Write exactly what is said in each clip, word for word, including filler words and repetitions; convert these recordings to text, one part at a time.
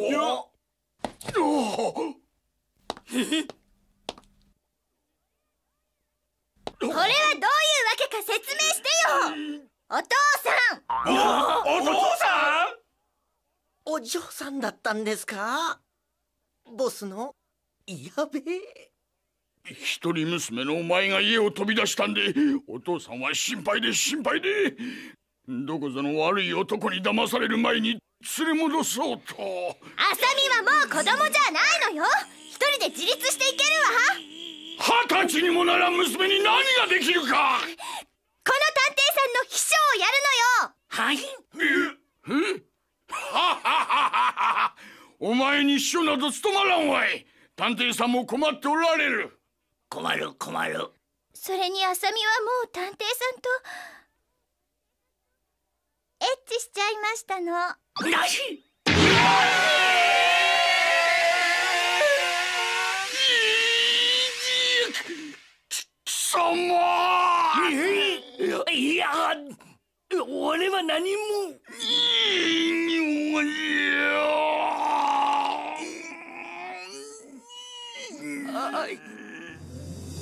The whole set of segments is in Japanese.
これはどういうわけか説明してよ。お父さん。 お父さん。 お嬢さんだったんですか？ボスのやべえ。 一人娘のお前が家を飛び出したんで、お父さんは心配で心配で、どこぞの悪い男に騙される前に連れ戻そうと。 あさみはもう子供じゃないのよ。一人で自立していけるわ。 二十歳にもならん娘に何ができるか。この探偵さんの秘書をやるのよ。 はい。 ええはははは。お前に秘書など務まらんわい。探偵さんも困っておられる。 困る困る。 それにあさみはもう探偵さんとエッチしちゃいましたの。 なし。 貴様。 いや、俺は何も。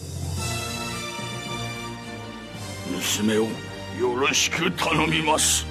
娘をよろしく頼みます。